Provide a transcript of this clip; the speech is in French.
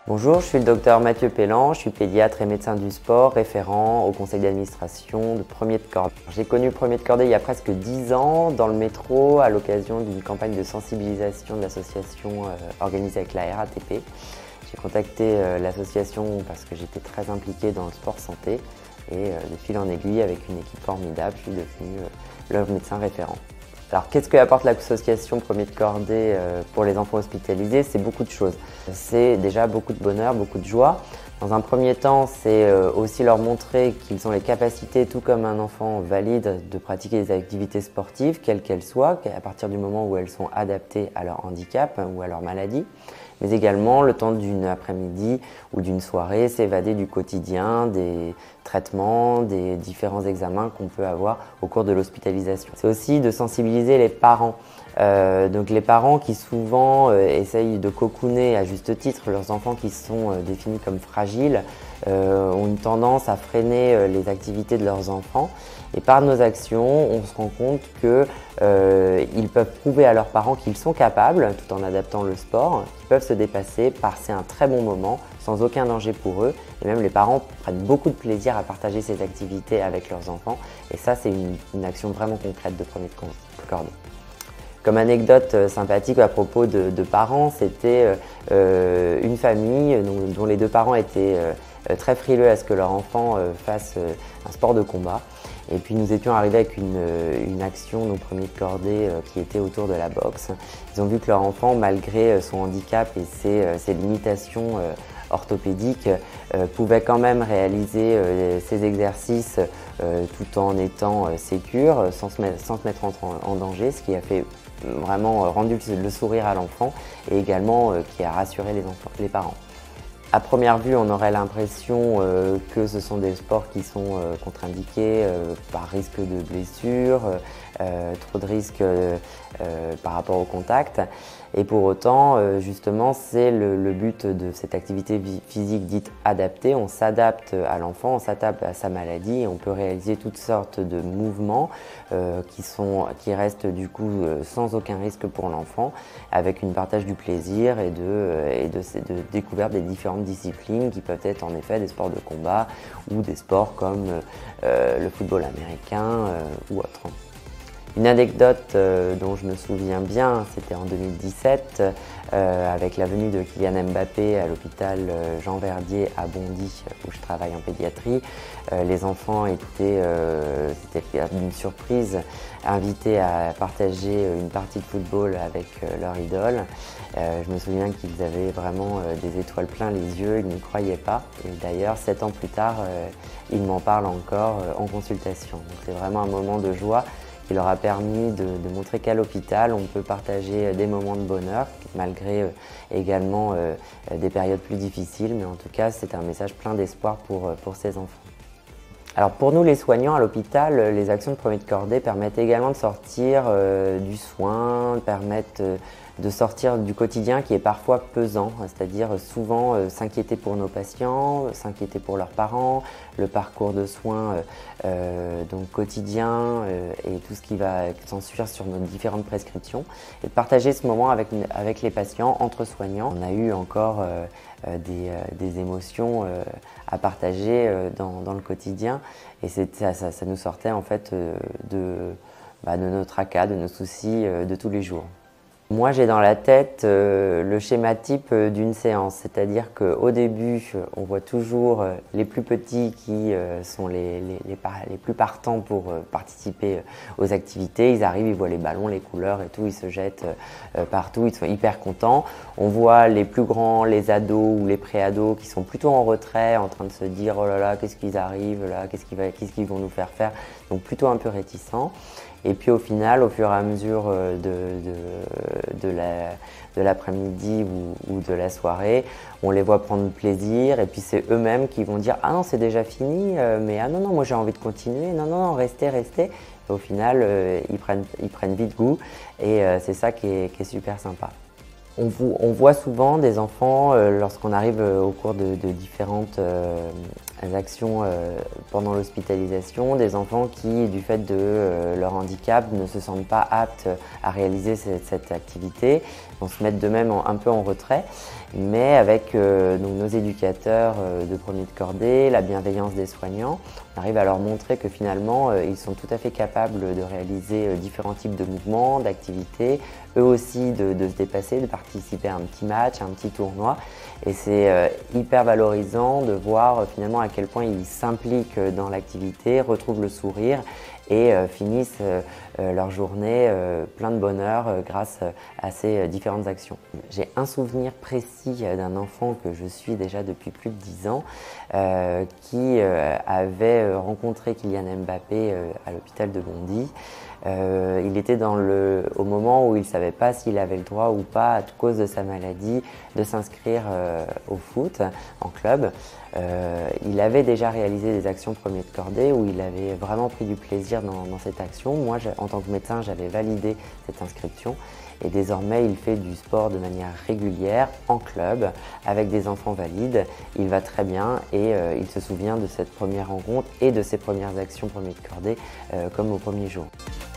Bonjour, je suis le docteur Mathieu Pellan, je suis pédiatre et médecin du sport, référent au conseil d'administration de Premier de Cordée. J'ai connu Premier de Cordée il y a presque 10 ans dans le métro à l'occasion d'une campagne de sensibilisation de l'association organisée avec la RATP. J'ai contacté l'association parce que j'étais très impliqué dans le sport santé et de fil en aiguille avec une équipe formidable, je suis devenu leur médecin référent. Alors qu'est-ce que apporte l'association Premier de Cordée pour les enfants hospitalisés? C'est beaucoup de choses. C'est déjà beaucoup de bonheur, beaucoup de joie. Dans un premier temps, c'est aussi leur montrer qu'ils ont les capacités, tout comme un enfant valide, de pratiquer des activités sportives, quelles qu'elles soient, à partir du moment où elles sont adaptées à leur handicap ou à leur maladie. Mais également, le temps d'une après-midi ou d'une soirée, s'évader du quotidien, des traitements, des différents examens qu'on peut avoir au cours de l'hospitalisation. C'est aussi de sensibiliser les parents. Donc les parents qui souvent essayent de cocooner à juste titre leurs enfants qui sont définis comme fragiles ont une tendance à freiner les activités de leurs enfants. Et par nos actions, on se rend compte qu'ils peuvent prouver à leurs parents qu'ils sont capables, tout en adaptant le sport, qu'ils peuvent se dépasser, passer un très bon moment, sans aucun danger pour eux. Et même les parents prennent beaucoup de plaisir à partager ces activités avec leurs enfants. Et ça, c'est une action vraiment concrète de Premier de Cordée. Comme anecdote sympathique à propos de parents, c'était une famille dont les deux parents étaient très frileux à ce que leur enfant fasse un sport de combat. Et puis nous étions arrivés avec une action, donc Premier de Cordée, qui était autour de la boxe. Ils ont vu que leur enfant, malgré son handicap et ses limitations orthopédiques, pouvait quand même réaliser ses exercices tout en étant sécure, sans se mettre en danger, ce qui a fait vraiment rendu le sourire à l'enfant et également qui a rassuré les parents. À première vue, on aurait l'impression que ce sont des sports qui sont contre-indiqués par risque de blessure, trop de risques par rapport au contact. Et pour autant, justement, c'est le but de cette activité physique dite adaptée. On s'adapte à l'enfant, on s'adapte à sa maladie et on peut réaliser toutes sortes de mouvements qui restent du coup sans aucun risque pour l'enfant, avec une partage du plaisir et de découverte des différentes disciplines qui peuvent être en effet des sports de combat ou des sports comme le football américain ou autre. Une anecdote dont je me souviens bien, c'était en 2017, avec la venue de Kylian Mbappé à l'hôpital Jean Verdier à Bondy, où je travaille en pédiatrie. Les enfants étaient, c'était une surprise, invités à partager une partie de football avec leur idole. Je me souviens qu'ils avaient vraiment des étoiles plein les yeux, ils n'y croyaient pas. Et d'ailleurs, 7 ans plus tard, ils m'en parlent encore en consultation. Donc c'est vraiment un moment de joie qui leur a permis de montrer qu'à l'hôpital, on peut partager des moments de bonheur, malgré également des périodes plus difficiles. Mais en tout cas, c'est un message plein d'espoir pour ces enfants. Alors pour nous les soignants à l'hôpital, les actions de Premier de Cordée permettent également de sortir du soin, permettent de sortir du quotidien qui est parfois pesant, c'est-à-dire souvent s'inquiéter pour nos patients, s'inquiéter pour leurs parents, le parcours de soins donc quotidien et tout ce qui va s'ensuivre sur nos différentes prescriptions et de partager ce moment avec les patients, entre soignants. On a eu encore des émotions à partager dans le quotidien et ça nous sortait en fait de notre tracas, de nos soucis de tous les jours. Moi, j'ai dans la tête le schéma type d'une séance, c'est-à-dire qu'au début, on voit toujours les plus petits qui sont les plus partants pour participer aux activités. Ils arrivent, ils voient les ballons, les couleurs et tout, ils se jettent partout, ils sont hyper contents. On voit les plus grands, les ados ou les pré-ados qui sont plutôt en retrait, en train de se dire « oh là là, qu'est-ce qu'ils arrivent là, qu'est-ce qu'ils vont nous faire faire ?» Donc plutôt un peu réticents. Et puis au final, au fur et à mesure de l'après-midi ou de la soirée, on les voit prendre plaisir et puis c'est eux-mêmes qui vont dire « ah non, c'est déjà fini, mais ah non, moi j'ai envie de continuer, non, non, restez. » Et au final, ils prennent vite goût et c'est ça qui est super sympa. On voit souvent des enfants, lorsqu'on arrive au cours de différentes actions pendant l'hospitalisation, des enfants qui, du fait de leur handicap, ne se sentent pas aptes à réaliser cette activité, vont se mettre d'eux-mêmes un peu en retrait. Mais avec donc nos éducateurs de premier de cordée, la bienveillance des soignants, on arrive à leur montrer que finalement ils sont tout à fait capables de réaliser différents types de mouvements, d'activités, eux aussi de se dépasser, de participer à un petit match, à un petit tournoi. Et c'est hyper valorisant de voir finalement à quel point ils s'impliquent dans l'activité, retrouvent le sourire et finissent leur journée plein de bonheur grâce à ces différentes actions. J'ai un souvenir précis d'un enfant que je suis déjà depuis plus de 10 ans qui avait rencontré Kylian Mbappé à l'hôpital de Bondy. Il était au moment où il ne savait pas s'il avait le droit ou pas, à cause de sa maladie, de s'inscrire au foot en club. Il avait déjà réalisé des actions premier de cordée où il avait vraiment pris du plaisir dans cette action. Moi, en tant que médecin, j'avais validé cette inscription et désormais il fait du sport de manière régulière en club avec des enfants valides. Il va très bien et il se souvient de cette première rencontre et de ses premières actions premier de cordée comme au premier jour.